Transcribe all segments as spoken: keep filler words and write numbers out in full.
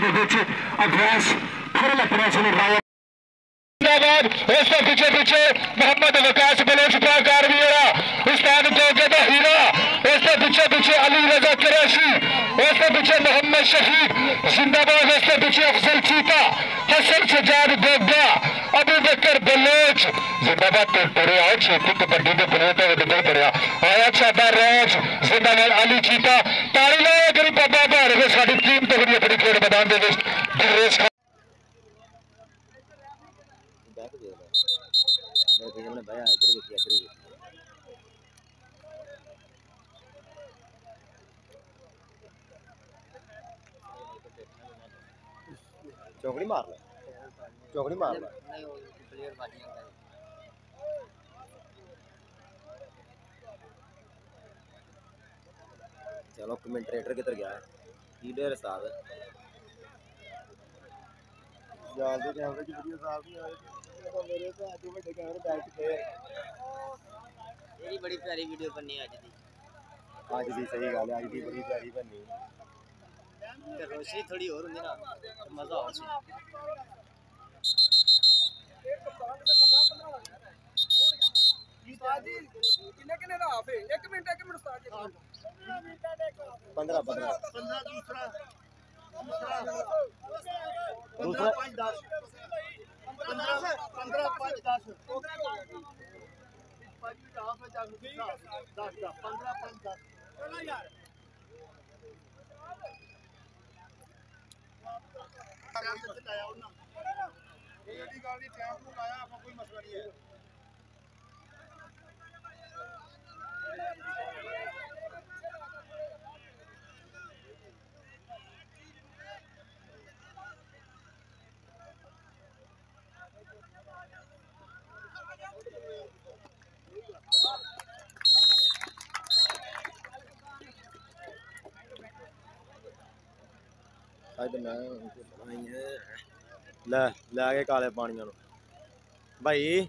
अभ्यास फिर अपना चले इसके पीछे पीछे मोहम्मद विकास बलोच प्राकार भी उस्ताद तो हीरा इसके पीछे पीछे अली रजा कुरैशी इसके पीछे मोहम्मद शहीद जिंदाबाद इसके पीछे अफजल चीता हसन सजाद दोगा अबू बकर बलोच जिंदाबाद पड़े आओ छेती कबड्डी के प्लेयर तो निकल पड़ा आया छाबा राज जिंदाबाद अली चीता ताली लाओ गरीब बाबा भारे साड़ी टीम तो बड़ी अपनी खेल मैदान के चौकड़ी मार लो चौकड़ी मार लो चलो कमेंटेटर किधर गया लीडर साहब यार दे कैमरे की वीडियो साहब नहीं आए तो मेरे तो आज बड़े कैमरे बैठ पे मेरी बड़ी प्यारी वीडियो बननी आज दी आज दी सही गल है आज दी बड़ी प्यारी बननी ते रोशनी थोड़ी और होंदी ना तो मजा आ सी उस्ताद जी किन्ने किन्ने दा हाफ है एक मिनट एक मिनट उस्ताद जी पंद्रह पंद्रह पंद्रह दूसरा दूसरा पाँच दस पंद्रह पंद्रह पाँच दस दस दस पंद्रह पाँच दस चलो यार ये गाड़ी टैंक में लाया आपको कोई मसला नहीं है ਅੱਜ ਮੈਂ ਲੈ ਲੈ ਕੇ ਕਾਲੇ ਪਾਣੀਆਂ ਨੂੰ ਭਾਈ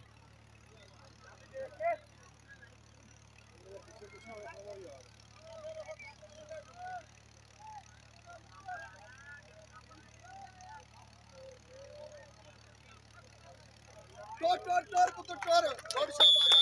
टोर टोर टोर पुत्र टोर टोर शाबाश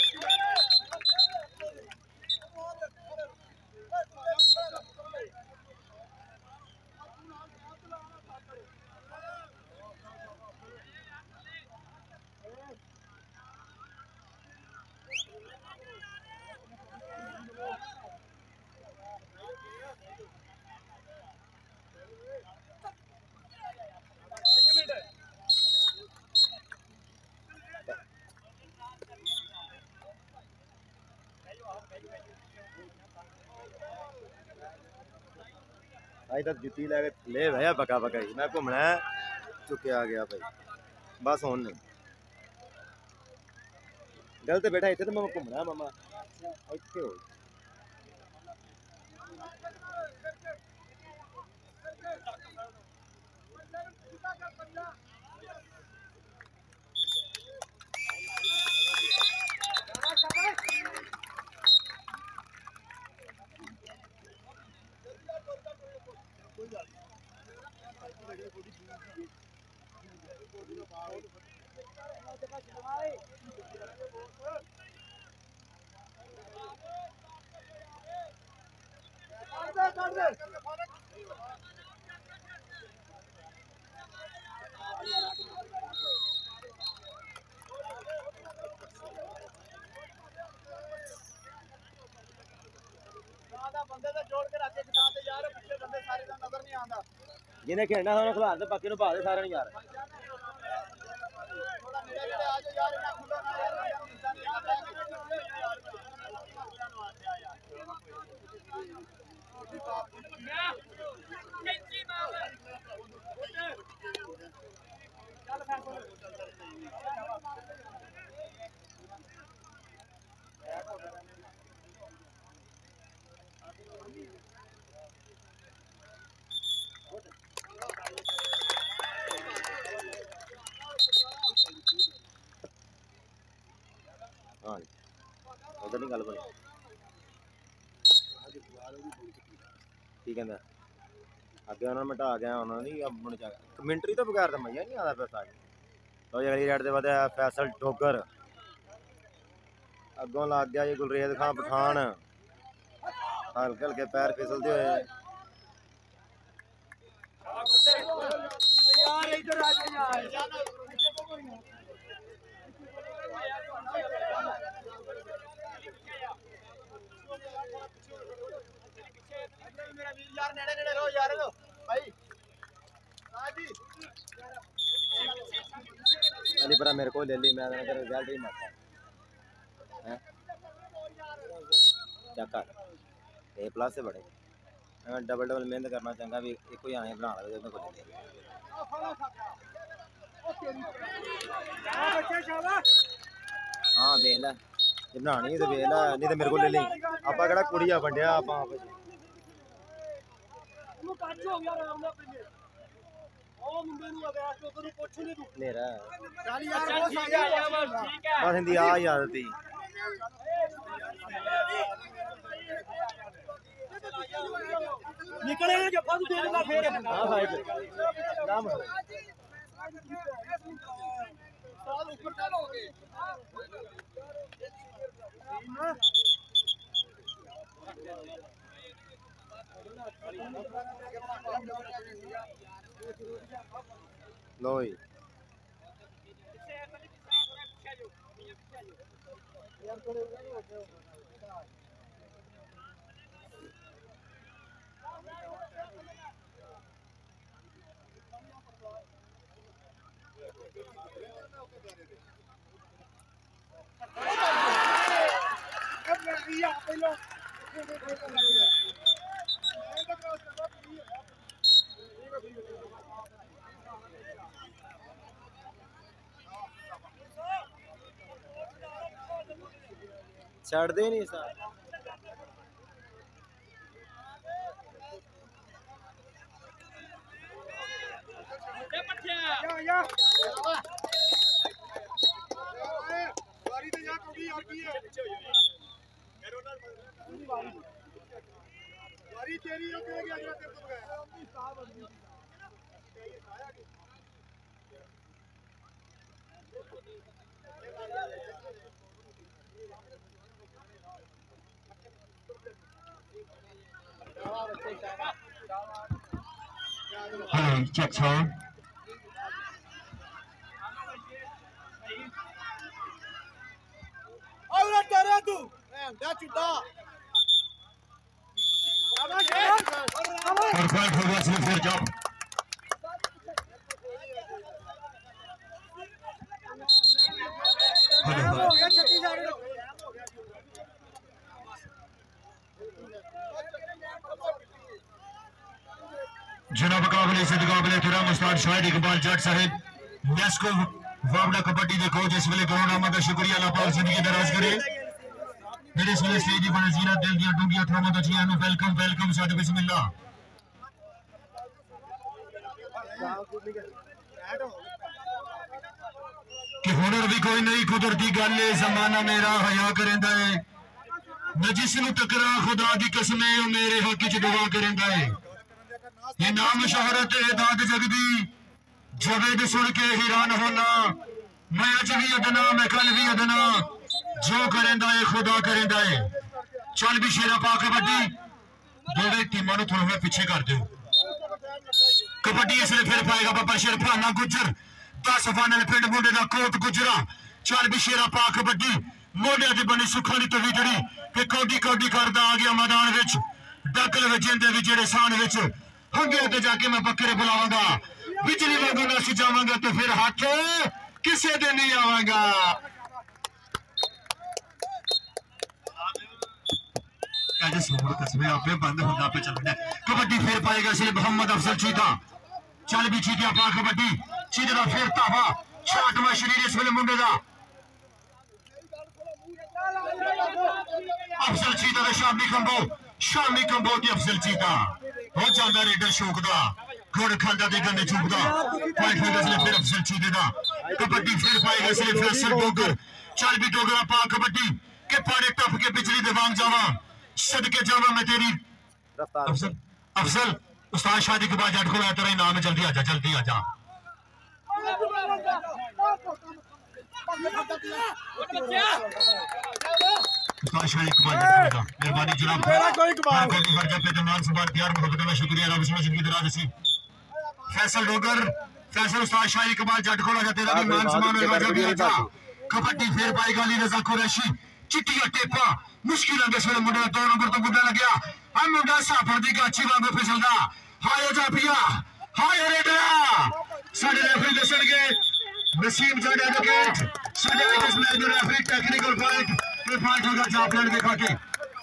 अज तक जुत्ती लैके ले बह पक्का पक्का ही मैं घूमना चुकया गया भाई बस हूँ नहीं गलत बेटा इतने तो मैं घूमना मामा इतने हो जिन्हें खेलना था खिला दे बाकी भा दे सारे यार हाँ उधर नहीं गल बनी की कहता अगे उन्होंने मिटा गया उन्होंने नहीं अब मुड़ जाएगा कमेंट्री तो बगैर तो मजा नहीं आता पैसा तो अगली राइड के बाद फैसल ठोकर अगों लग गया जी गुलरेज खान पठान हल्के हल्के पैर फिसलते हुए अली पर मेरे को ले ली मैं रिजल्ट ही मारता है क्या कर ए प्लस से बड़े डबल डबल मेहनत करना चंगा भी एक ही आने बना लगे को ले हाँ देख लै जे बनानी तो देख लै नहीं तो मेरे को ले ली आप केड़ा कुड़िया बंडिया आप बस हिंदी आ याद थी निकले जफा तू देगा फिर हां भाई नाम साल ऊपर चलोगे लो जी छड़ दे नहीं सर Hey, check time. औरा तेरा तू दा चुदा For five for Wesley for job. हो गया छत्तीस जा रहे हो जनाब काबिल से काबिल एहतराम उस्ताद शाहिद इकबाल जट साहिब नेस्को वावड़ा कबड्डी के कोच इस वेले करोड़ अहमद का शुक्रिया अल्लाह पाक जिंदगी दराज करे मेरे इस वेले स्टेज पर नज़ीरा दिल दिया डूंगिया थोड़ा जिया नु वेलकम वेलकम साडे बिस्मिल्लाह कि हुनर भी कोई नहीं कुदरती गल है जमाना मेरा हया करेंदा है मैं जिस नु टकरा खुदा दी कसम है ओ मेरे हक च दुआ करेंदा है ये नाम शोहरत दाद जगदी जवेद सुन के हैरान होना मैं अज भी अदना मैं कल भी अदना जो करेंदा है खुदा करेंदा है चल भी शेरा पा कबड्डी दोवे टीमां नु थोड़ा पीछे कर दो कबड्डी इसलिए फिर पाएगा बाबा शेरफाना गुजर दस फाइनल पिंड मुंडे दा कोट गुजरा चल भी शेरा पा कबड्डी मोढे दी बनी सुखा दी तवीजड़ी ते कौडी कौडी करदा आ गया मैदान विच डकल वजेंदे भी जेड़े सान विच हंगे अगे जाके मैं बकरे बुलावांगा बिजली वांगू नस जावांगा तो फिर हाथ किसे दे नहीं आवांगा आज सोमर कसमे आपे बंद होना पे चलना कबड्डी फिर पाएगा इसलिए मोहम्मद अफजल चीता चल भी चीतिया पा कबड्डी चीते दा फिर तावा छाटवा शरीर इस वेले मुंडे दा अफजल चीता दा शामी कंबो शामी कंबो दी अफजल चीता हो जांदा रेडर शौक दा घोड़ खांदा दे गंदे चुपदा फाइट होगा इसलिए फिर अफजल चीते दा कबड्डी फिर पाएगा इसलिए फैसल डोगर चल भी डोगरा पा कबड्डी के पाड़े टप के बिजली दे वांग जावा सदके जावा मैं तेरी रफ्तार अफजल अफजल उस्ताद शादी के बाद जट को तेरा इनाम है, जल्दी आजा जल्दी आजा। उस्ताद शादी के बाद जट को मेहरबानी जनाब शुक्रिया रब जिंदगी दराज सी। फैसल डोगर फैसल उस्ताद शादी के बाद जट को आजा तेरा भी मान सम्मान होगा, जल्दी आजा। कबड्डी फेर पाएगा अली रजा कुरैशी चिट्टिया टेपा मुश्किल है दस मुंडा दो नंबर तो मुंडा लग गया हम मुंडा साफर दी का अच्छी वांगो फिसलदा हाय जा पिया हाय रेडा साडे रेफरी दसन के नसीम जान एडवोकेट साडे इस मैच में रेफरी टेक्निकल फाइट ये फाइट होगा चापलर दिखा के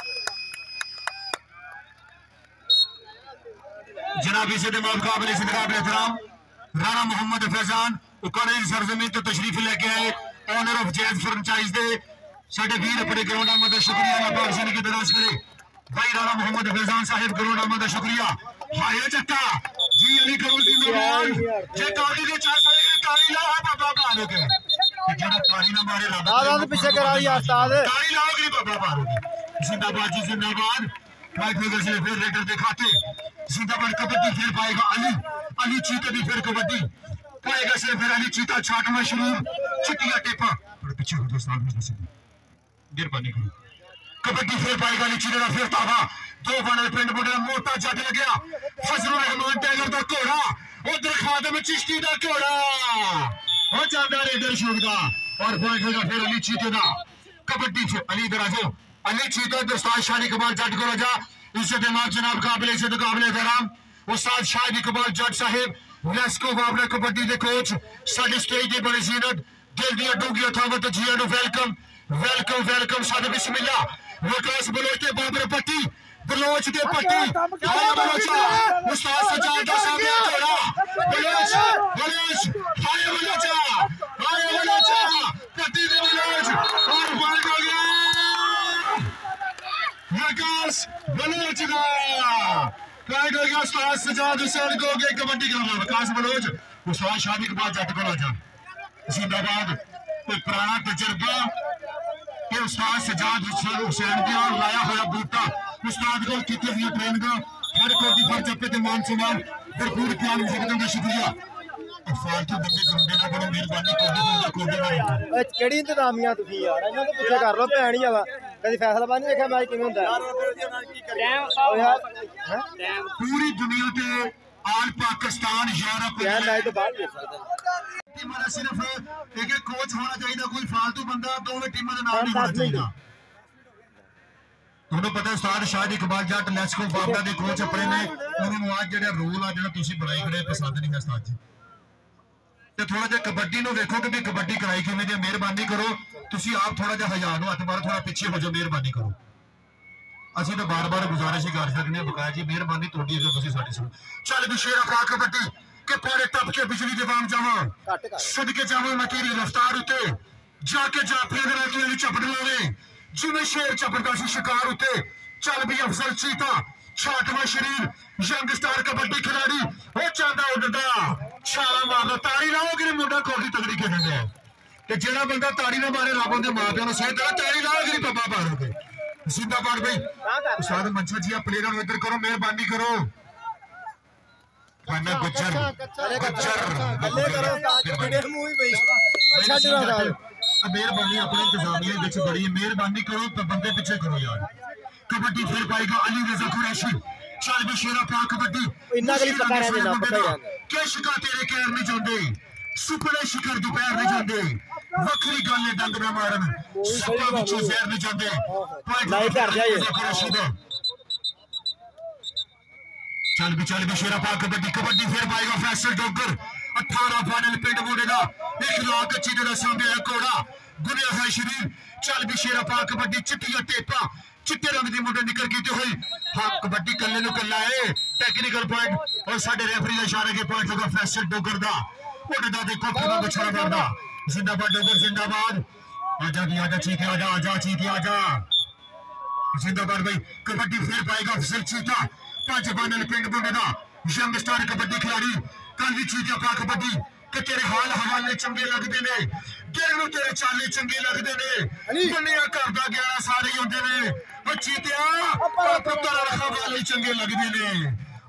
जनाब इसे दे मुकाबले से मुकाबले एहतराम राणा मोहम्मद फैजान उकरेज सरजमीन तो तशरीफ लेके आए ऑनर ऑफ जैज फ्रेंचाइज दे साडे वीर अपने ग्राउंड आमद शुक्रिया अल्लाह पाक से की दराज करे भाई राणा मोहम्मद फैजान साहिब ग्राउंड आमद शुक्रिया हाय जट्टा जी अली करो जिंदाबाद जे ताली दे चार साले के ताली लाओ बाबा मारोगे जेड़ा ताली ना मारे रब दादा पीछे करा दिया उस्ताद ताली लाओगे बाबा मारोगे जिंदाबाद जी जिंदाबाद भाई फिर से फिर रेडर दिखाते जिंदाबाद कबड्डी फिर पाएगा अली अली चीता भी फिर कबड्डी पाएगा से फिर अली चीता छाट मशरूम चिट्टिया टेपा और पीछे हो दोस्त आदमी से मेहरबानी करो कबड्डी फिर पाएगा अली चीता फिर तावा दो बनल पिंड मुंडे मोटा जट लग गया फजलुर रहमान टाइगर दा घोड़ा उधर खादम चिश्ती दा घोड़ा हो जांदा रेडर शूट दा और पॉइंट होगा फिर अली चीते दा कबड्डी फिर अली इधर आ जाओ अली चीता दोस्ताद शादी कमाल जट को राजा इज्जत इमाम जनाब काबिल इज्जत काबिल एहतराम उस्ताद शादी कमाल जट साहिब लेस्को वाबला कबड्डी दे कोच साडी स्टेज दी बड़ी जीनत दिल दी डूंगी अथावत जिया नु वेलकम वेलकम वेलकम साडे बिस्मिल्लाह विकास बलोच ते बाबर पट्टी बलोच ते पट्टी हाय बलोच उस्ताद सजाद दा सामने घोड़ा बलोच बलोच हाय बलोच हाय बलोच पट्टी दे बलोच और बॉल हो गया विकास बलोच दा राइट हो गया उस्ताद सजाद हुसैन को के कबड्डी का विकास बलोच उस्ताद शादी के बाद जट को राजा जिंदाबाद कोई पुराना तजर्बा के उस्ताद सजाद हुसैन दी और लाया हुआ बूटा उस्ताद को कितने हुई ट्रेन का हर को दी फर्ज पे मान सम्मान भरपूर प्यार मुझे का शुक्रिया फालतू बंदे गुंडे ना करो मेहरबानी कोडी बंदा कोडी ना ਓਏ ਕਿਹੜੀ ਇੰਤਜ਼ਾਮੀਆਂ ਤੁਸੀਂ ਯਾਰ ਇਹਨਾਂ ਤੋਂ ਪਿੱਛੇ ਕਰ ਲੋ ਭੈਣ ਹੀ ਆਵਾ ਕਦੀ ਫੈਸਲਾ ਬਾਨੀ ਵੇਖਿਆ ਮੈਚ ਕਿਵੇਂ ਹੁੰਦਾ ਓ ਯਾਰ ਹੈ पूरी दुनिया ते आल पाकिस्तान यूरोप ਯਾਰ ਮੈਚ ਤੋਂ ਬਾਅਦ ਦੇਖ ਸਕਦੇ टीमां दा सिर्फ एक एक कोच होना चाहिए कोई फालतू बंदा दोवें टीमां दे नाम नहीं होना चाहिए ਤੁਹਾਨੂੰ ਪਤਾ ਉਸਤਾਦ ਸ਼ਾਹਿਦ ਇਕਬਾਲ ਜੱਟ ਲੈਸਕੋ ਬਾਬਾ ਦੇ ਕੋਚ ਆਪਣੇ ਨੇ ਉਹਨਾਂ ਨੂੰ ਅੱਜ ਜਿਹੜਾ ਰੂਲ ਆ ਜਿਹੜਾ ਤੁਸੀਂ ਬਣਾਈ ਖੜੇ ਪਸੰਦ ਨਹੀਂ ਹੈ ਉਸਤਾਦ ਜੀ ਤੇ ਥੋੜਾ ਜਿਹਾ ਕਬੱਡੀ ਨੂੰ ਵੇਖੋ ਕਿ ਵੀ ਕਬੱਡੀ ਕਰਾਈ ਕਿਵੇਂ ਦੀ ਮਿਹਰਬਾਨੀ ਕਰੋ ਤੁਸੀਂ ਆਪ ਥੋੜਾ ਜਿਹਾ ਹਜ਼ਾਰ ਨੂੰ ਹੱਥ ਮਾਰੋ ਥੋੜਾ ਪਿੱਛੇ ਹੋ ਜਾਓ ਮਿਹਰਬਾਨੀ ਕਰੋ ਅਸੀਂ ਤਾਂ ਬਾਰ-ਬਾਰ ਗੁਜ਼ਾਰਿਸ਼ ਹੀ ਕਰ ਸਕਦੇ ਹਾਂ ਬਕਾਇਆ ਜੀ ਮਿਹਰਬਾਨੀ ਤੁਹਾਡੀ ਜੋ ਤੁਸੀਂ ਸਾਡੀ ਸੁਣੋ ਚੱਲ ਵੀ ਸ਼ੇਰ ਆਪਾ ਕਬੱਡੀ ਕਿ ਪਾਰੇ ਟੱਪ ਕੇ ਬਿਜਲੀ ਦੇ ਵਾਂਗ ਜਾਵਾਂ ਸਦਕੇ ਜਾਵਾਂ ਮੈਂ ਤੇਰੀ ਰਫ਼ਤਾਰ ਉੱਤੇ ਜਾ ਕੇ ਜਾ ਫੇਰ ਤੂੰ ਇਹਨੂੰ ਝਪਟ ਲਾਵੇ जिन्हें शेर चपड़ता सी शिकार उते चल भी अफजल चीता छाटवा शरीर यंग स्टार कबड्डी खिलाड़ी वो चांदा उड़दा छाला मारदा ताड़ी लाओ कि मुंडा कोडी तगड़ी खेलदा है ते जेड़ा बंदा ताड़ी ना मारे रब दे मां-पियो नु सही तरह ताड़ी लाओ कि पप्पा मारोगे जिंदाबाद भाई उस्ताद मंचा जी प्लेयरां नु इधर करो मेहरबानी करो खाना गुज्जर गुज्जर ਅੱਲੇ ਕਰੋ ਉਸਤਾਦ ਵੀਡੀਓ ਮੂਵੀ ਪਈ ਛੱਡ ਨਾ ਸਾਲ मेहरबानी अपने इंतजामिया विच बड़ी मेहरबानी करो तो बंदे पीछे करो यार कबड्डी फिर पाएगा अली रजा कुरैशी चल भी शेरा पा कबड्डी इन्ना गली पता रहने ना पता ही के शिकार तेरे कहर नहीं जांदे सुपने शिकार दोपहर नहीं जांदे वखरी गल है डंग ना मारन सपा विचों जहर नहीं जांदे नहीं कर जाए चल भी चल भी शेरा पा कबड्डी कबड्डी फिर पाएगा फैसल डोगर अठारह फाइनल पिंड मुंडेगा एक लाख अच्छी तरह सामने है घोड़ा गुनिया है शरीर चल भी शेरा पा कबड्डी चिट्टिया टेपा चिट्टे रंग दी मुंडे निकल कीते हुई हां कबड्डी कल्ले नु कल्ला है टेक्निकल पॉइंट और साडे रेफरी दे इशारे के पॉइंट होगा फैसल डोगर दा उड़दा देखो कितना बछड़ा करदा जिंदाबाद डोगर जिंदाबाद आजा भी आजा चीते आजा आजा चीते आजा जिंदाबाद भाई कबड्डी फिर पाएगा अफजल चीता पांच फाइनल पिंड मुंडेगा यंग स्टार कबड्डी खिलाड़ी कल भी चीतिया पा कबड्डी कि तेरे हाल हवाले चंगे लगते ने दिल नूं तेरे चाले चंगे लगते ने दुनिया घर दा ग्यारह सारे होंदे ने ओ चीतिया पुत्तर हवाले चंगे लगते ने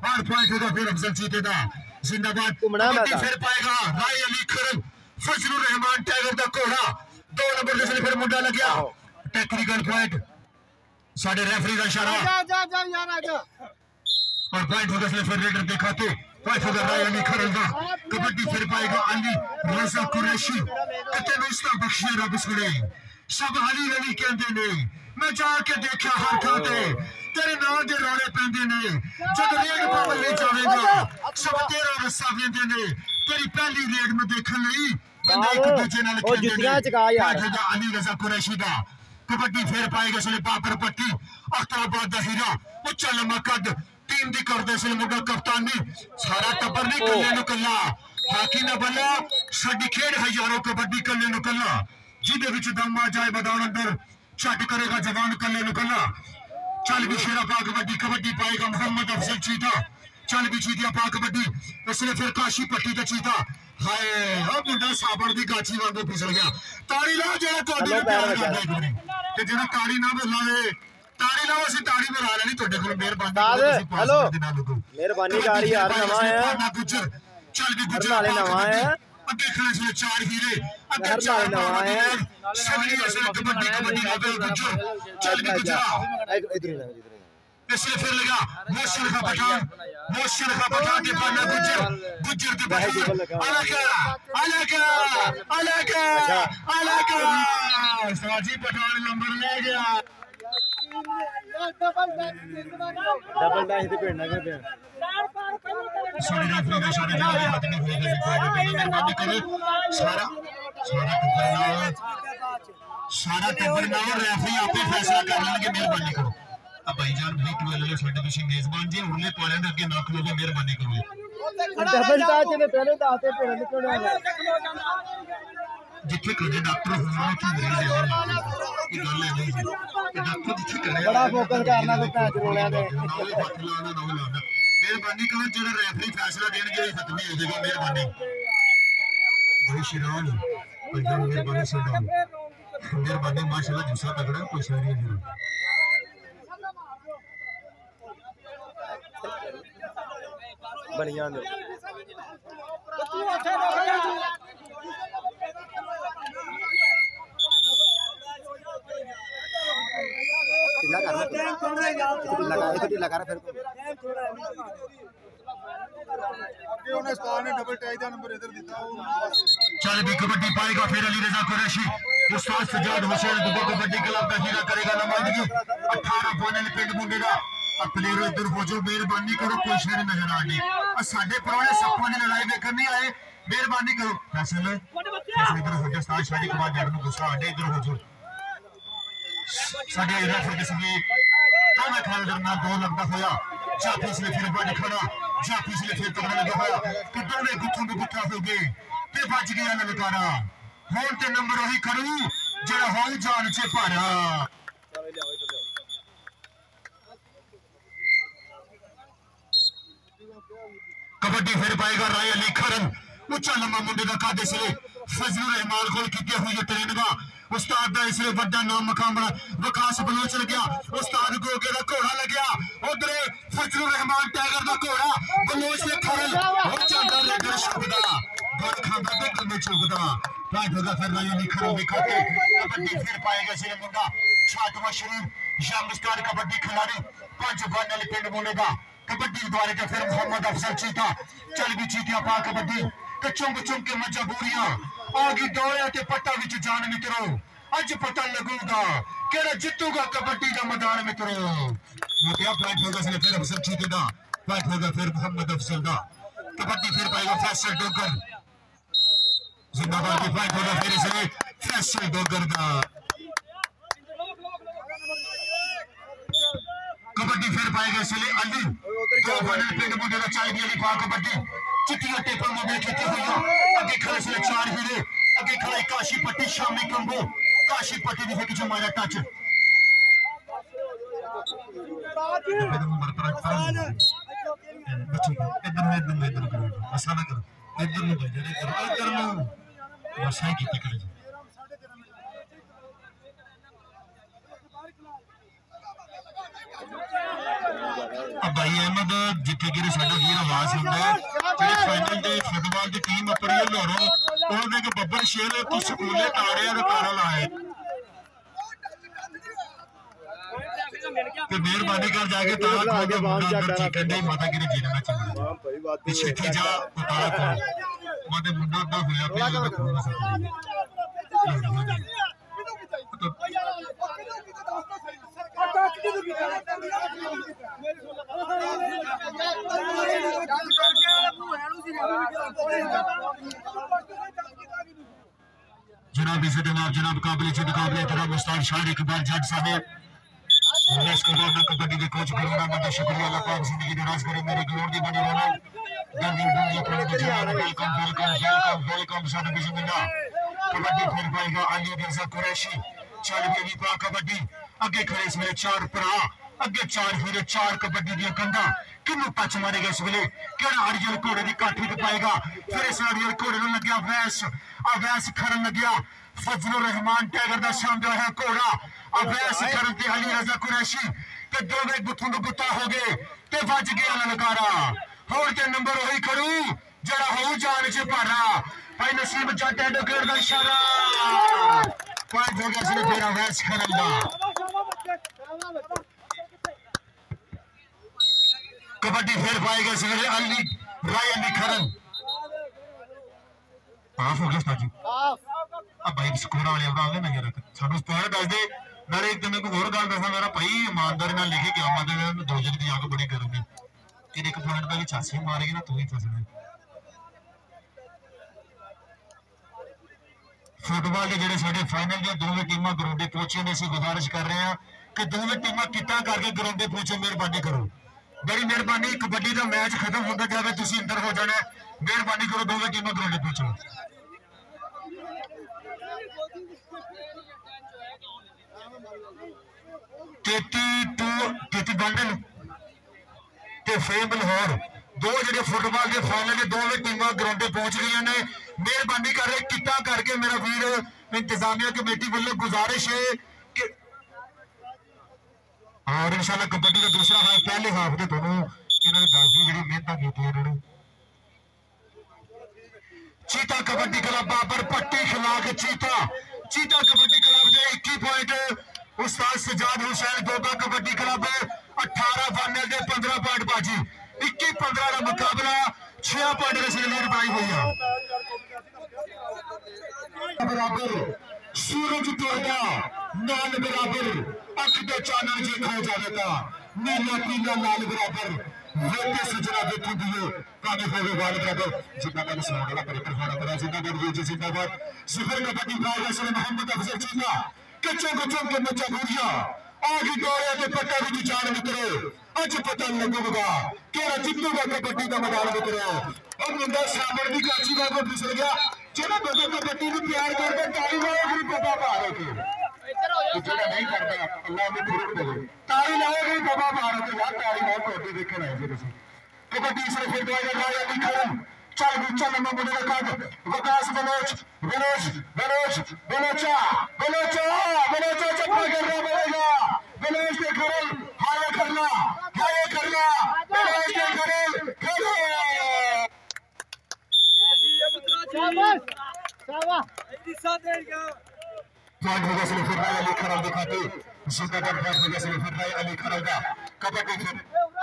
और पॉइंट होगा फिर अफजल चीते दा जिंदाबाद कबड्डी फिर पाएगा राय अली खरन फजलुर रहमान टाइगर दा घोड़ा दो नंबर जिसने फिर मुंडा लग गया टेक्निकल पॉइंट साढ़े रेफरी का इशारा जा जा जा यार आजा और पॉइंट होगा इसलिए फिर रेडर देखा थे पॉइंट होगा राय अली खरन दा कबड्डी फिर पाएगा अली रजा कुरैशी कते नुस्ता बख्शिया रब सुने सब अली अली कहते ने मैं जाके देखा हर थां ते तेरे नाम दे रौले पैंदे ने जब रेड पावर ले जावेगा सब तेरा रस्सा वेंदे ने तेरी पहली रेड में देखने लई बंदे एक दूजे नाल ओ जुतियां चका यार अली रजा कुरैशी दा कबड्डी फिर पाएगा इसलिए बाबर पट्टी अख्तराबाद दा हीरा उच्चा लम्मा कद टीम दी करदे इसलिए मुंडा कप्तानी सारा टब्बर नहीं कल्ले नु कल्ला हाकी ना बल्ला साडी खेड है यारो कबड्डी कल्ले नु कल्ला जिदे विच दम आ जाए मैदान अंदर छट करेगा जवान कल्ले नु कल्ला चल भी शेरा पा कबड्डी कबड्डी पाएगा मोहम्मद अफजल चीता चल भी चीतिया पा कबड्डी इसलिए फिर काशी पट्टी दा चीता हाय ओ मुंडा साबड़ दी गाची वांगू फिसल गया ताड़ी ला जेड़ा तोड़ी नु प्यार करदा एक बारी ते जेड़ा ताड़ी ना बोलावे ताड़ी लाओ ਅਸੀਂ ਤਾੜੀ ਮਰਾ ਲੈਣੀ ਤੁਹਾਡੇ ਕੋਲ ਮਿਹਰਬਾਨੀ हेलो मेहरबानी कर यार नवा है गुजर चल भी गुजर नाले नवा है ਅੱਗੇ ਖੜੇ ਸੀ ਚਾਰ ਹੀਰੇ ਅੱਗੇ हर ਚਾਰ नाले नवा है ਸਗਲੀ ਅਸਲ ਕਬੱਡੀ ਕਬੱਡੀ ਆਵੇ ਗੁਜਰ ਚੱਲ ਵੀ ਗੁਜਰਾ इधर इधर इसलिए फिर लगा मोशन का पठान मोशन का पठान के पाना गुजर गुजर के पठान अलग अलग अलग अलग साजी पठान नंबर ले गया डबल डाइस ते भेड़ना के पे सारे रेफरी के सारे जगह हाथ नहीं होएगा मेहरबानी करो सारा सारा टब्बर ना सारा टब्बर ना रेफरी आपे फैसला कर लेंगे मेहरबानी करो अब भाईजान भाई ट्वेल्व ले साडे तुसी मेजबान जी उरले पाले ने अगे ना खलो मेहरबानी करो डबल डाइस ने पहले दाते भेड़ निकलने जिथे कदे डॉक्टर होना कि मरीज है ये गल है नहीं कि डॉक्टर जिथे करे बड़ा फोकस करना को पैच रोलिया दे हाथ लाना ना लाना मेहरबानी करो जेड़ा रेफरी फैसला देणगे ये खत्म हो जाएगा मेहरबानी भाई शिराज भाईजान मेहरबानी से डाल मेहरबानी माशाल्लाह जूसा तगड़ा कोई सारी नहीं बढ़िया ने लगा कर लगा फिर उन्हें स्टार ने डबल टाई दा नंबर इधर दिता चल भी कबड्डी पाएगा फिर अली रजा कुरैशी उस्ताद सजाद हुसैन दुबई कबड्डी क्लब का हीरा करेगा नमाज़गी अठारह फाइनल पिंड मुंडेगा प्लेयर इधर हो जो मेहरबानी करो कोई शेर नजर आ नहीं साडे पुराने सप्पा ने लड़ाई देखने नहीं आए मेहरबानी करो फैसल इधर हो जो उस्ताद शादी के बाद जड़ में गुस्सा आडे इधर हो जो साडे रेफर के संगे तो मैं ख्याल करना दो लगता होया जाफी से फिर बड़ खड़ा जाफी से फिर तगड़ा लगा होया कि दोने गुत्थों में गुत्था हो गए ते बच गया ललकारा होन ते नंबर वही करू जेड़ा हो जान चे भारा कबड्डी फिर पाएगा राय अली खरन उच्चा लम्मा मुंडे का कादे से फजलुर रहमान खोल किते हुई ट्रेन का उस्ताद दा इसलिए बड़ा नाम मकाम बड़ा विकास बलोच लग गया उस्ताद गोगे दा घोड़ा लग गया उधर फजलुर रहमान टाइगर दा घोड़ा बलोच ने खरन हो जांदा लेकर शब्दा गद खांदा ते गल में चुगदा रात होगा फिर राय अली खरन भी खाते कबड्डी फिर पाएगा इसलिए मुंडा छातवा शरीफ शामस्तान कबड्डी खिलाड़ी पांच फाइनल पिंड मुंडेगा कबड्डी द्वारे का फिर मोहम्मद अफजल चीता चल भी चीतिया पा कबड्डी ते चुंग चुंग के मजबूरियां आगी दौड़े ते पट्टा विच जान मित्रो अज पता लगूगा केड़ा जितूगा कबड्डी का मैदान मित्रो वो क्या पॉइंट होगा इसलिए फिर अफजल चीते दा पॉइंट होगा फिर मोहम्मद अफजल दा कबड्डी फिर पाएगा फैसल डोगर जिंदाबाद की पॉइंट होगा फिर इसलिए फैसल डोगर दा कबड्डी फिर पाएगा इसलिए अली दो फाइनल पिंड मुंडे दा चाल भी अली पा कबड्डी चिट्टियां टेपा मुंडे खेती हुई अगे खड़े से चार हीरे अगे खड़े काशी पट्टी शामी कंबो काशी पट्टी दी फिर मारा टच बच्चों इधर इधर इधर करो आसान करो इधर नु भाई जड़े करो इधर नु बस है की करे भाई अहमद जिथे कि साडा वीर आवाज सुनदा है जेडी फाइनल दे फुटबॉल दी टीम अपनी लाहौरों ओने के बब्बर शेर तू स्कूले ताड़ियां दा तारा लाए ते मेहरबानी कर जाके तारा खा के मुंडा अंदर चिकन नहीं माता गिरे जीना चाहिए पीछे थी जा तारा खा माते मुंडा दा होया पे जनाब इसे जनाब जनाब काबिल से मुकाबले तरह मुस्ताद शाह इकबाल जज साहब कबड्डी के कोच करूंगा मैं शुक्रिया अल्लाह पाक जिंदगी दराज करे मेरे ग्लोर दी बनी रहना गंदी दुनिया पर के जनाब वेलकम वेलकम वेलकम वेलकम साथ बिस्मिल्लाह कबड्डी फिर पाएगा अली रजा कुरैशी चल बेबी पा कबड्डी अगे खड़े इस मेरे चार भरा अगे चार फिर चार कबड्डी दी कंधा किन्नू टच मारेगा इस वेले केड़ा अड़ियल घोड़े दी काठी ते पाएगा फिर इस अड़ियल घोड़े नु लग्या वैस अवैस खरन लग्या फजलुर रहमान टाइगर दा शानदार है घोड़ा अवैस खरन ते अली रजा कुरैशी ते दोवे गुत्थों दे गुत्ता हो गए ते वज गया ललकारा होर ते नंबर वही खड़ू जड़ा हो जान च भारा भाई नसीब जट एडवोकेट दा इशारा पांच हो गया सिर्फ मेरा वैस खरन दा कबड्डी फिर पाएगा सवेरे अली राय अली खरन हाफ हो गया साजी अब भाई स्कोर वाले अब आगे नहीं रख सानू स्कोर दस दे नाले एक दिन को और गल दसा मेरा भाई ईमानदारी नाल लिखे गया मैं मैं दो जन दी आग बड़ी करूंगी तेरे एक पॉइंट पे भी छासी मारेगी ना तू ही फसना फुटबॉल के जेडे साडे फाइनल दी दोवें टीमां ग्राउंडे पहुंचे ने सी गुजारिश कर रहे हैं कि दोवें टीमां किट्टा करके ग्राउंडे पहुंचो मेहरबानी करो बड़ी मेहरबानी कबड्डी का मैच खत्म होता जाए तुम अंदर हो जाना मेहरबानी करो दोवें टीमां ग्राउंडे पहुंचो तेती टू तेती बंडल ते फेम लाहौर दो जेडे फुटबॉल के फाइनल के दोवें टीमां ग्राउंडे पहुंच गई ने मेहरबानी कर रहे किट्टा करके मेरा वीर इंतजामिया कमेटी वालों गुजारिश है कि और इंशाल्लाह कबड्डी का दूसरा हाफ पहले हाफ के दोनों इन्होंने दस दी जी मेहनत की इन्होंने चीता कबड्डी क्लब बाबर पट्टी खिला के चीता चीता कबड्डी क्लब के इक्की पॉइंट उस्ताद सजाद हुसैन गोगा कबड्डी क्लब अठारह फाइनल के पंद्रह पॉइंट बाजी इक्की पंद्रह का मुकाबला छह पॉइंट लीड बनाई हुई है बराबर सूरज तोड़ा नाल बराबर अख दे चानन जे खो जावेगा नीला पीला लाल बराबर वेटे सजना देखो दिए काने होवे वाल बराबर जिंदाबाद सुनाड़ा पर परफॉर्म करा जिंदाबाद ये जिंदाबाद जुफर कबड्डी भाई असल मोहम्मद अफजल चीना कच्चो कच्चो के बच्चा भूरिया आगे दौड़े ते पट्टा विच जान मित्रो अज पता लगेगा केड़ा जितूगा कबड्डी का मैदान मित्रो और मुंडा सामर दी काची का को फिसल गया जेड़ा बंदा कबड्डी ਨੂੰ प्यार करदा ताली वाला भी बाबा भारत जेड़ा नहीं करता अल्लाह ने फरक दे ताली लाओगे बाबा भारत यार ताली मार कोटी देखने आए थे तुसी कबड्डी से फिर दोबारा राया दी खरम चल भी चल मैं मुंडे का काद विकास बलोच बलोच बलोच बलोचा बलोचा बलोचा चप्पा कर रहा बलेगा बलोच के खरम हाय करना हाय करना बलोच के खरम खड़े शाबाश शाबाश पॉइंट होगा सिर्फ फिर भाई अली खरल दिखाते जिंदाबाद पॉइंट होगा सिर्फ फिर भाई अली खरल का कबड्डी फिर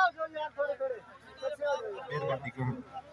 मेहरबानी करो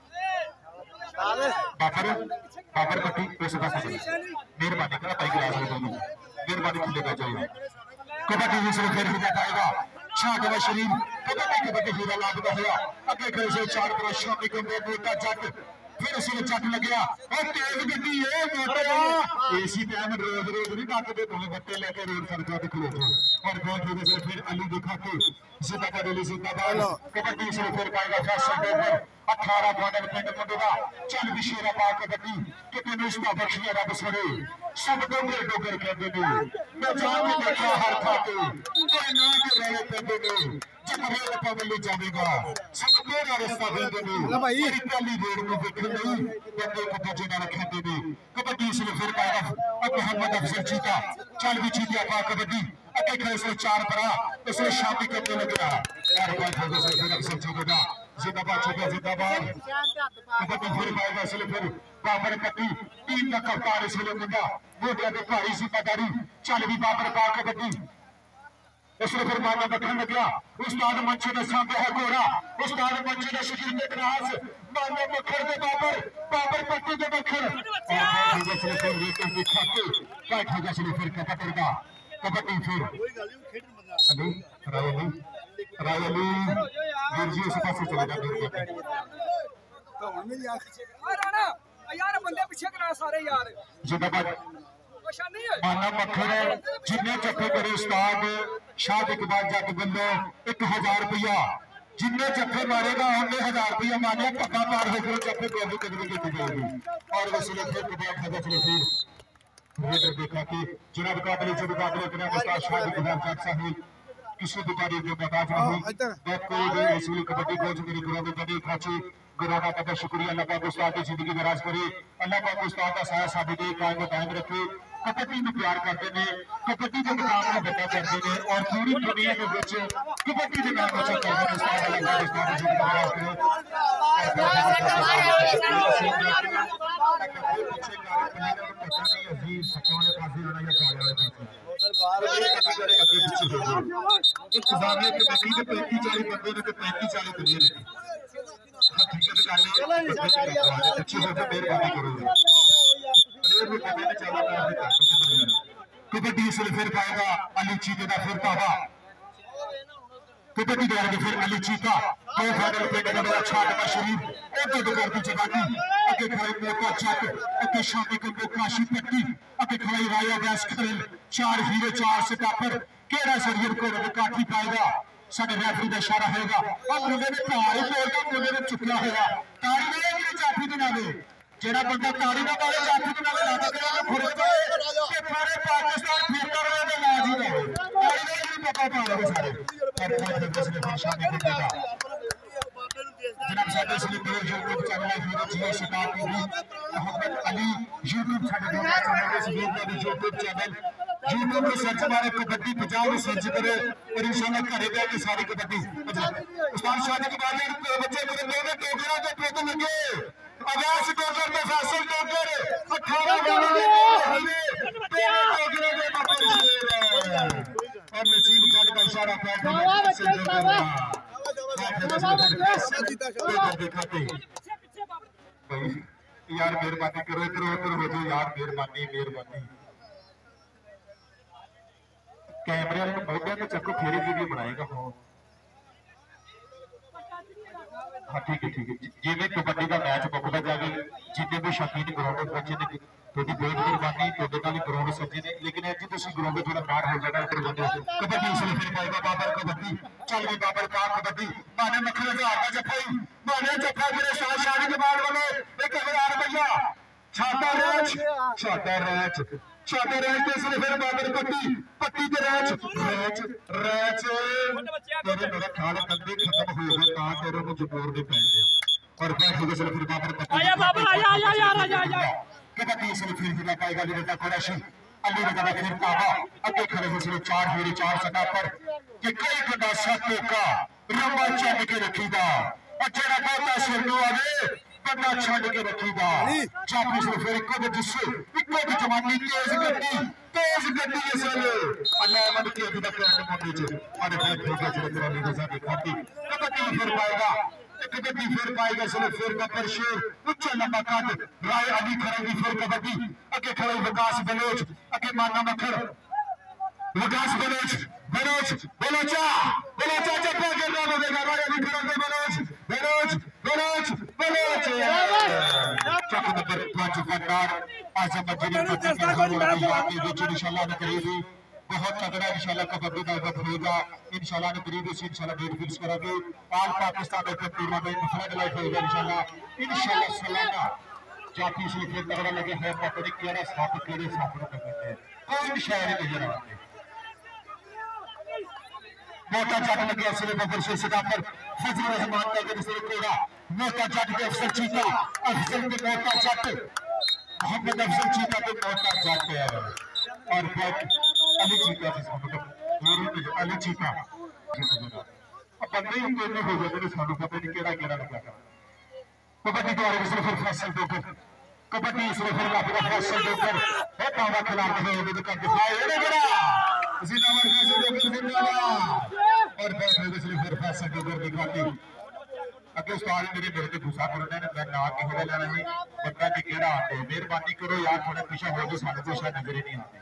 बाबर बाबर पट्टी पैसे का मेहरबानी करो भाई गिरा दो मेहरबानी खुलेगा चाहिए कबड्डी में सिर्फ फिर फिर आएगा शाहजहां शरीफ कबड्डी कबड्डी हीरा लाभ हुआ अगे खड़े से चार पर शामी को मोटा जट फिर उसी चट लग गया और तेज गड्डी ये मोटा एसी टाइम रोज रोज नहीं ताकते तुम्हें बट्टे लेके रोड सड़कों पे खड़े थे और बहुत हो गए फिर अली दिखाते जिंदाबाद अली जिंदाबाद कबड्डी से फिर पाएगा फैसल देवर अठारह फाइनल पिंड मुंडेगा चल भी शेरा पा कबड्डी कितने रिश्ता बख्शिया रब सड़े सब डोगर डोगर कहते ने मैं जान के देखा हर खाते कोई ना के रहे पेंदे ने जब रेल पवली जावेगा सब मेरा रास्ता देंगे ने भाई पहली रेड में देखे नहीं बंदे को दूजे ना रखेंगे ने कबड्डी से फिर पाएगा अब मोहम्मद अफजल चीता चल भी चीता पा कबड्डी अगे खड़े से चार परा उसने शादी करने लग गया और बैठ हो गए फिर अफसर चौधरी जिंदाबाद चौधरी जिंदाबाद कबड्डी फिर पाएगा इसलिए फिर बाबर पट्टी टीम का कप्तान इसलिए मुंडा मोटिया के भारी जिम्मेदारी चल भी बाबर पा कबड्डी इसलिए फिर माना बखन लग्या उस्ताद मंच के सामने है घोड़ा उस्ताद मंच के शकील के क्रास माना मखर के बाबर बाबर पट्टी के मखर और इसलिए फिर रेटिंग दिखाते बैठ हो गया इसलिए फिर कबड्डी का कबड्डी फिर अली रायली रायली वीरजी उस पास से चला जाता राणा यार बंदे पीछे करा सारे यार जिंदाबाद माना मखर जिन्हें जफे करे उस्ताद शाद इकबाल जट बंदो एक हजार रुपया जिन्हें जफे मारेगा उन्हें हजार रुपया माने पक्का पार होकर जफे गोली कदमी की जाएगी और वसूल फिर कबाब खजा चले फिर इधर देखा कि जनाब काबले जो मुकाबले करें उस्ताद शाद इकबाल जट साहब किसी भी तारीख के मोहताज नहीं बात कोई भी वसूल कबड्डी कोच मेरी गुलामी कभी खाची गुराना का शुक्रिया अल्लाह पाक उस्ताद की जिंदगी दराज करे अल्लाह पाक उस्ताद का साया साबित कायम कायम रखे कबड्डी में प्यार करते हैं कबड्डी के मुकाम में बता करते हैं और पूरी दुनिया में बच्चे कबड्डी के नाम अच्छा करते हैं उस्ताद अल्लाह पाक उस्ताद की जिंदगी दराज करे पीछे कार्य पता नहीं अजीज सकोने काफी होना या कार्य वाले इंतजामिया के कबड्डी के पैंतीस चालीस बंदे ने पैंतीस चालीस दुनिया ने हकीकत गाने अच्छी होकर मेहरबानी करो कबड्डी इसलिए फिर पाएगा अली चीते का फिर पावा कबड्डी दौड़ के फिर अली चीता दो फाइनल पे का बड़ा छाट का शरीर और दो दो की जगह अगे खड़े मोटा चट अगे शादी को काशी पट्टी अगे खड़े राया गैस खरेल चार हीरे चार सिताफर केड़ा शरीर को काठी पाएगा साडे रेफरी का इशारा होगा और मुंडे ने भार ही बोलता मुंडे ने चुकया होगा ताड़ी ने कि जाफी दे नाले जेड़ा बंदा ताड़ी ना मारे जाफी दे नाले लादा करे खुरे जाए कि पूरे पाकिस्तान फिरता रहे ते लाज ही रहे ताड़ी ने भी पता पा रहे सारे और बहुत फैसले शादी को देगा जनाब साडे सलीम यूट्यूब चैनल है हीरो जियो Shikar TV Mohammad Ali YouTube channel है सलीम का यूट्यूब चैनल यूट्यूब में सर्च मारे कबड्डी पंजाब में सर्च करे और इंशाल्लाह करेगा कि सारी कबड्डी उस्ताद शादी के बाद बच्चे मेरे दोनों टोकरा के टोकरे लगे आवाज टोकर में फैसल टोकर अठारह वालों ने टोकरे के टोकरे और नसीब खान का इशारा पैर दिखाते यार मेहरबानी करो इधर उधर हो जाओ यार मेहरबानी मेहरबानी कैमरे वाले मोबाइल में चक्को फेरी वीडियो बनाएगा हाँ ठीक है ठीक है जिन्हें कबड्डी का मैच मुकदा जाए जिन्हें भी शौकीन ग्राउंड पहुंचे ने थोड़ी बहुत मेहरबानी थोड़े नाल ग्राउंड सजे ने लेकिन अज तुम ग्राउंड थोड़ा बाहर हो जाना फिर बंदे कबड्डी इसलिए फिर पाएगा बाबर कबड्डी चल गई बाबर पा कबड्डी माने मखरे हजार का जफा ही माने जफा मेरे साथ शादी के बाद वाले एक हजार रुपया छाता रैच छाता रैच छाता रैच के इसलिए फिर बाबर पट्टी पट्टी के रैच रैच रैच तेरे मेरा ख्याल कंधे खत्म हो गए ता तेरे को जबोर दे पै गया और बैठ गए इसलिए फिर बाबर पट्टी आया बाबा आया आया यार आया आया कबड्डी इसलिए फिर फिर पाएगा बेटा कुरैशी अली रजा फिर पावा अगे खड़े इसलिए चार हीरे चार सदा पर कि कई गड्ढा सातों का रंबा चढ़ के रखीदा और जेड़ा बहुता सिरनो आवे बंदा छड़ के रखीदा जापी से फिर इको दे जिस्से इको दी जवानी तेज गड्डी तेज गड्डी इसलिए अल्लाह मन के अभी तक मोटे च अरे फिर फिर चले तेरा ली रजा की खाती कबड्डी फिर पाएगा कबड्डी फिर पाएगा इसलिए फिर गब्बर शेर उच्च लंबा कद राय अली करेगी फिर कबड्डी अगे खड़े विकास बलोच अगे माना मखर विकास बलोच बलोच बलोचा बलोचा जब्बा करना होगा राय अली करेंगे बलोच बलोच बलोच बलोच चक नंबर पांच फटार आजम मजरी आगे विच इंशाल्लाह ने करेगी बहुत तगड़ा इंशाल्लाह कबड्डी का वक्त होगा इंशाल्लाह ने करीब से इंशाल्लाह डेट फिक्स करेंगे ऑल पाकिस्तान का टूर्नामेंट फ्लड लाइफ होगा इंशाल्लाह इंशाल्लाह सलाना जाती से फिर तगड़ा लगे है पता नहीं केड़ा साफ केड़े साफ को कहते हैं कोई शायर नजर आते मोटा जट लगे असले बबर से सदा पर फजल रहमान का के से कोड़ा मोटा जट के अफसर चीता अफसर के मोटा जट मोहम्मद अफसर चीता के मोटा जट है और बैक अली चीता से सामने अली चीता बंदे ही कोई हो जाते हैं सानू पता नहीं केड़ा केड़ा लगा कबड्डी द्वारा इसने फिर फैसल देकर कबड्डी इसने फिर अपना फैसल देकर है पावा खिलाफ खेल दे कर दिखाए ये बड़ा इसी नंबर फैसल देकर जिंदाबाद और बैठे इसने फिर फैसल देकर दिखाते अगे उस्ताद मेरे मेरे पे गुस्सा कर रहे हैं मैं ना किसी का लेना नहीं पता नहीं केड़ा आते मेहरबानी करो यार थोड़ा पीछे हो जो सानू कुछ नजर ही नहीं आते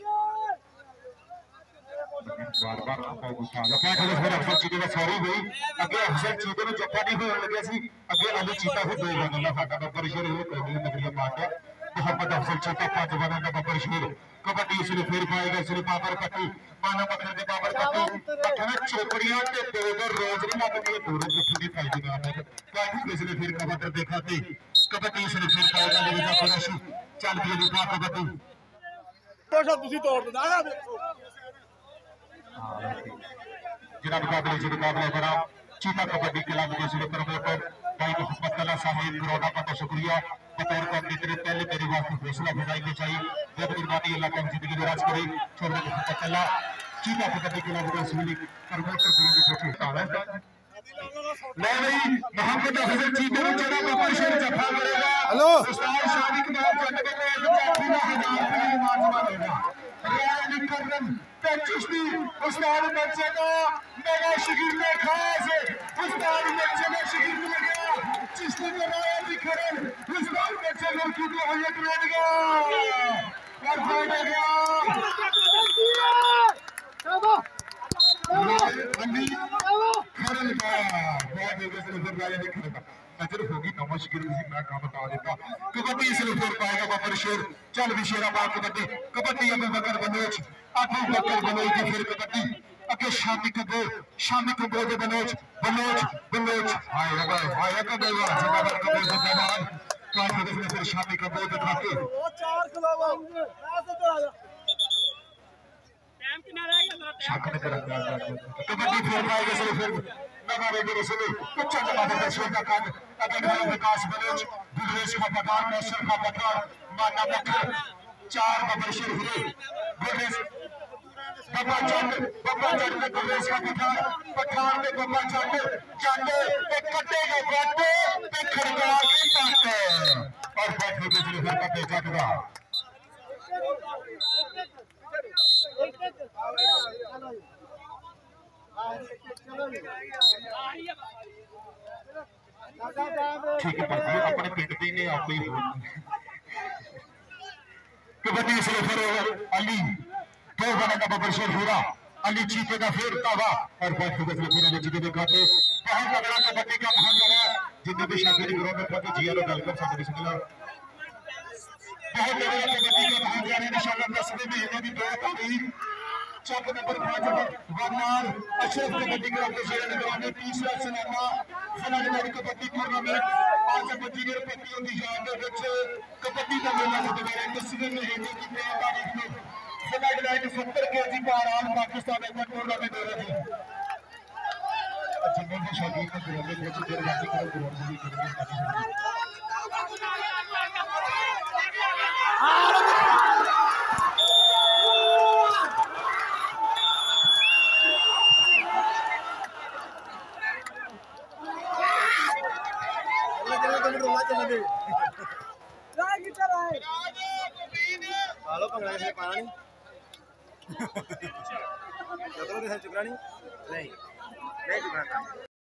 बार बार आपको गुस्सा आ गया फिर फिर अफसर चीते का सॉरी हुई अगे अफसर चीते ने जप्पा नहीं होने लगे सी अगे अली चीता को दो बंदा साडा बब्बर शेर हो कोई नगरिया मारया मोहम्मद अफसर चीता पांच बंदा का बब्बर शेर कबड्डी इसने फिर पाएगा इसने बाबर पट्टी माना पत्थर के बाबर पट्टी पत्थर चोकड़ियां के दो दो रोज नहीं लगती है पूरे पत्थर की फायदे का है काफी इसने फिर कबड्डी दिखाते कबड्डी इसने फिर पाएगा लेकिन कुरैशी चल के दिखा कबड्डी तो सब तुसी तोड़ दो ना जिला मुकाबले से मुकाबले बड़ा चीता कबड्डी क्लब के सिरे प्रमोटर भाई मोहम्मद तला साहिब करोड़ा का शुक्रिया बतौर का मित्र पहले मेरी वास्ते हौसला बढ़ाई के चाहिए जब मेहरबानी अल्लाह का जिंदगी दराज करे छोटे मोहम्मद तला चीता कबड्डी क्लब के सिरे प्रमोटर की ट्रॉफी ताला ले नहीं मोहम्मद हसन चीते ने जरा बब्बर शेर जफा करेगा हेलो उस्ताद शादी के नाम चढ़ के जाफी का हजार रुपए मार्च मारेगा रियाज करम चिश्ती उस्ताद बच्चे का मेरा शिगिर्द खास उस्ताद बच्चे का शिगिर्द लगा चिश्ती का नाया दिखरन उस्ताद बच्चे को की तो हयत रेड गया और फाइट गया अंडी खरन का बहुत देर से नजर आया दिखरन नजर होगी नमो शिगिर्द ही मैं काम बता देता कबड्डी से फिर पाएगा बब्बर शेर चल भी शेरा बात कबड्डी कबड्डी अबू बकर बनोच अबू बकर बनोच की फिर कबड्डी अगे शामी कबो शामी कबो दे बनोच बनोच बनोच हाय हाय हाय कबो जिंदाबाद कबो जिंदाबाद काश इसने फिर शामी कबो दिखाते वो चार खिलावा ऐसे तो आ जा टाइम कितना रह गया शाक ने कर कबड्डी फिर पाएगा से फिर नगारे के रसूल कुछ जगह पर दर्शकों का कान अगे भाई विकास बनोच गुरवेश का पठान नौसर का पठान माना पठान चार बब्बर शेर हुए गुरवेश बब्बा चंद बब्बा चंद ने गुरवेश का पठान पठान ने बब्बा चंद चंद एक कट्टे के बाटे पे खड़का के पाटे और बैठे के लिए फिर कट्टे चटगा ठीक है भाई अपने पिंड दी ने आप ही कबड्डी से फिर अली दो बना का बब्बर शेर हुआ अली चीते का फिर तावा और बैठ के फिर अली चीते के खाते बहुत तगड़ा कबड्डी का भाग रहा जितने भी शादी ग्राउंड में पहुंचे जिया लो वेलकम सब बिस्मिल्लाह बहुत तगड़ा कबड्डी का भाग रहा है इंशाल्लाह दसवें महीने की दो तारीख चौक नंबर पांच वरनार अशरफ कबड्डी क्लब के शेर निगरानी तीसरा सलाना फलानी कबड्डी टूर्नामेंट आज बजीर पत्तियों की याद में कबड्डी का मेला दोबारा दसवें महीने की तेरह तारीख में फ्लाइट लाइन सत्तर के जी पारान पाकिस्तान में टूर्नामेंट हो रही है जिन्होंने शादी का ग्राउंड में देर रात को ग्राउंड में हालो पंगड़ा किसी पाना नहीं चुकरा नहीं नहीं नहीं चुकरा